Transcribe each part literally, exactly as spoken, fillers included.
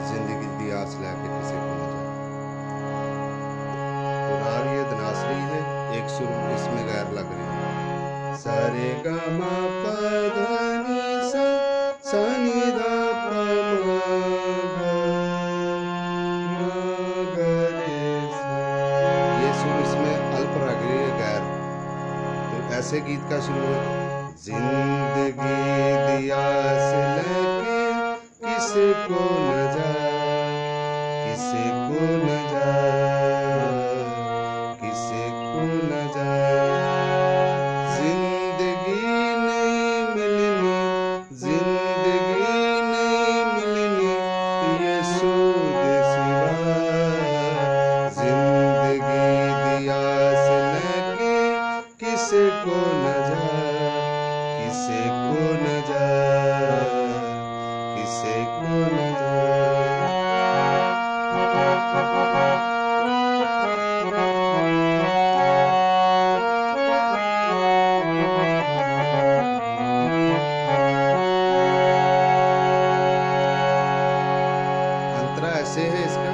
जिंदगी दी आस लैके किसे को न जाए। तो राग ये धनासरी है, एक सुर इसमें गैर लग रही है। सारे गा मा पा धा नी सा सा नी धा पा मा गा मा गा रे सा। ये सुर इसमें अल्प लग रही है, गैर। तो ऐसे गीत का शुरू है। जिंदगी दी आस लेके किसे को न जाए, किसे को न जाए, किसे को न जाए। जिंदगी नहीं मिलनी, जिंदगी नहीं मिलनी, ये सूद सिवा। जिंदगी दी आस लेके किसे को न जाए, किसे को न जाए, किसे को न जाए। अंतरा ऐसे है इसका।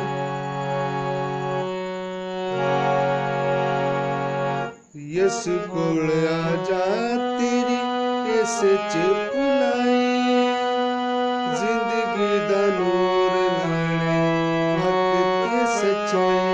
यस कोल आ जा तेरी इस च भुलाई, जिंदगी दा नूर नाले हक ते सच्चाई।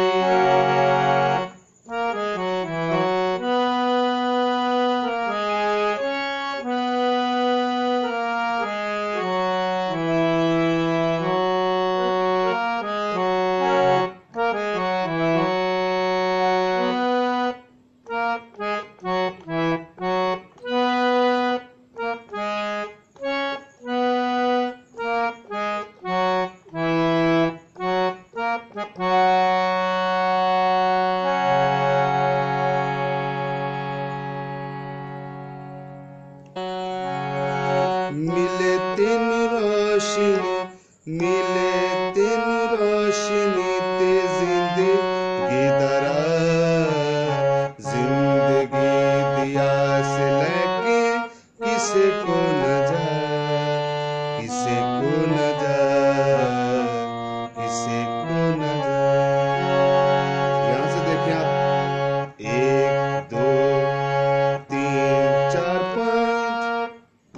मिले तेन रोशनी, मिले तेन रोशनी ते जिंदगी दा राह। जिंदगी दी आस लेके किसे को न जाए, किसे को न जाए, किसे को न जाए। यहाँ से देखिए आप, एक दो तीन चार पाँच।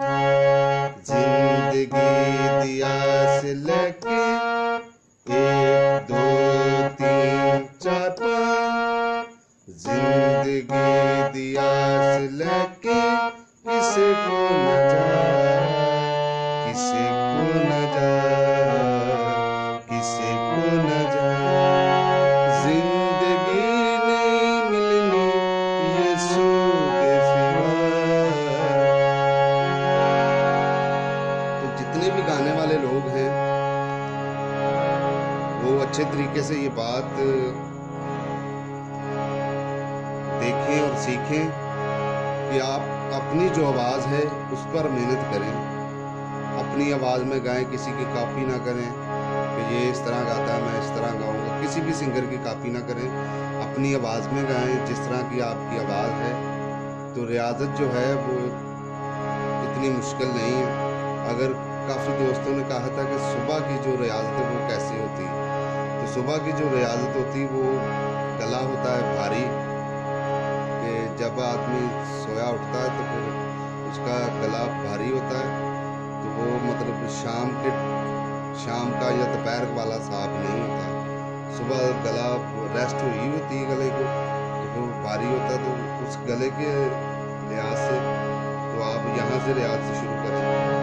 जिंदगी दी आस लेके एक दो तीन चार पाँच। जिंदगी दी आस लेके किसे को न जाए, किसे को न जाए, किसे को न जाए। जिंदगी नहीं मिलनी, ये सूद सिवा। तो जितने भी गाने वाले लोग हैं वो अच्छे तरीके से ये बात देखें और सीखें कि आप अपनी जो आवाज़ है उस पर मेहनत करें, अपनी आवाज़ में गाएं, किसी की कॉपी ना करें कि ये इस तरह गाता है मैं इस तरह गाऊंगा। किसी भी सिंगर की कॉपी ना करें, अपनी आवाज़ में गाएं जिस तरह की आपकी आवाज़ है। तो रियाजत जो है वो इतनी मुश्किल नहीं है। अगर काफ़ी दोस्तों ने कहा था कि सुबह की जो रियाजत है वो कैसी होती है, तो सुबह की जो रियाजत होती वो गला होता है भारी, कि जब आदमी सोया उठता है तो फिर उसका गला भारी होता है। तो वो मतलब शाम के शाम का या दोपहर वाला साफ नहीं होता। सुबह गला रेस्ट हुई होती है गले को, तो वो भारी होता है। तो उस गले के लिहाज से तो आप यहाँ से रियाज से शुरू करें।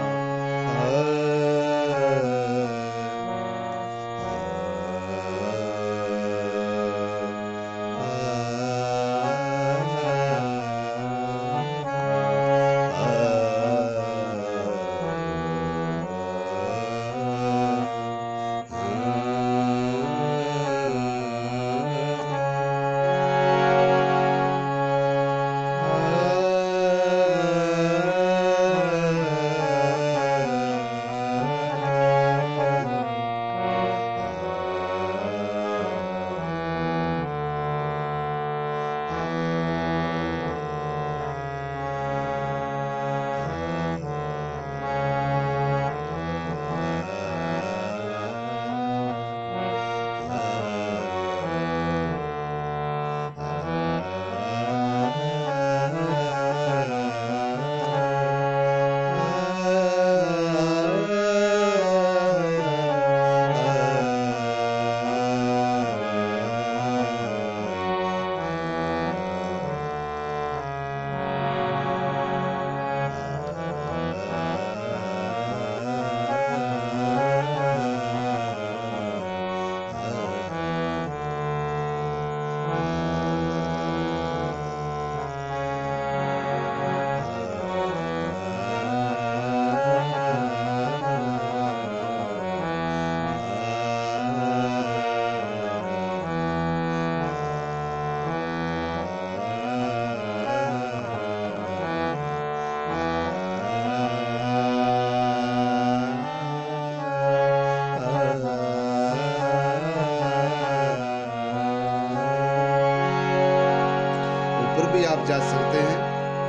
आप जा सकते हैं।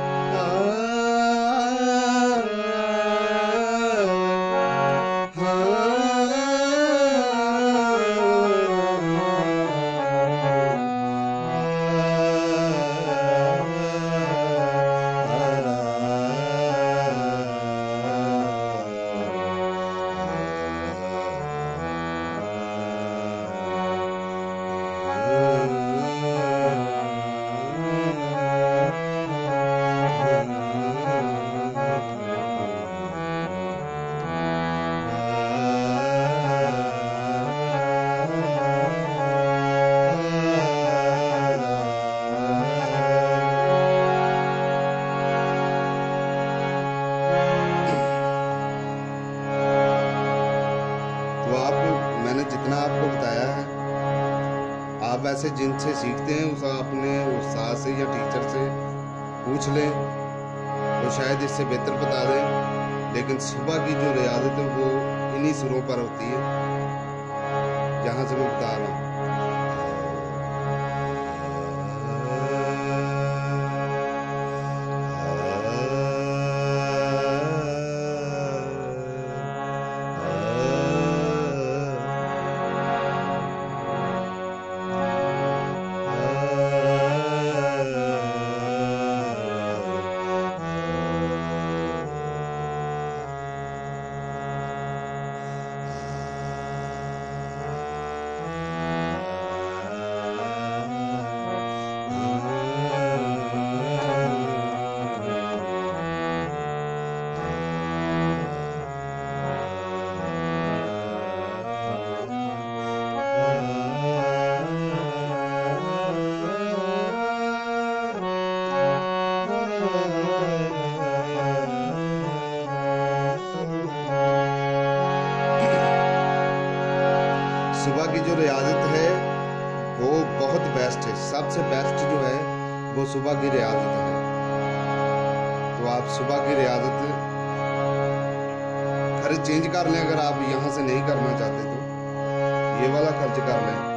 तो आप, मैंने जितना आपको बताया है, आप ऐसे जिनसे सीखते हैं उस अपने उस्ताद से या टीचर से पूछ लें, तो शायद इससे बेहतर बता दें। लेकिन सुबह की जो रियाजत है वो इन्हीं सुरों पर होती है जहाँ से मैं बता रहा हूँ। सुबह की जो रियाजत है वो बहुत बेस्ट है, सबसे बेस्ट जो है वो सुबह की रियाजत है। तो आप सुबह की रियाजत खर्च चेंज कर लें, अगर आप यहाँ से नहीं करना चाहते तो ये वाला खर्च कर लें।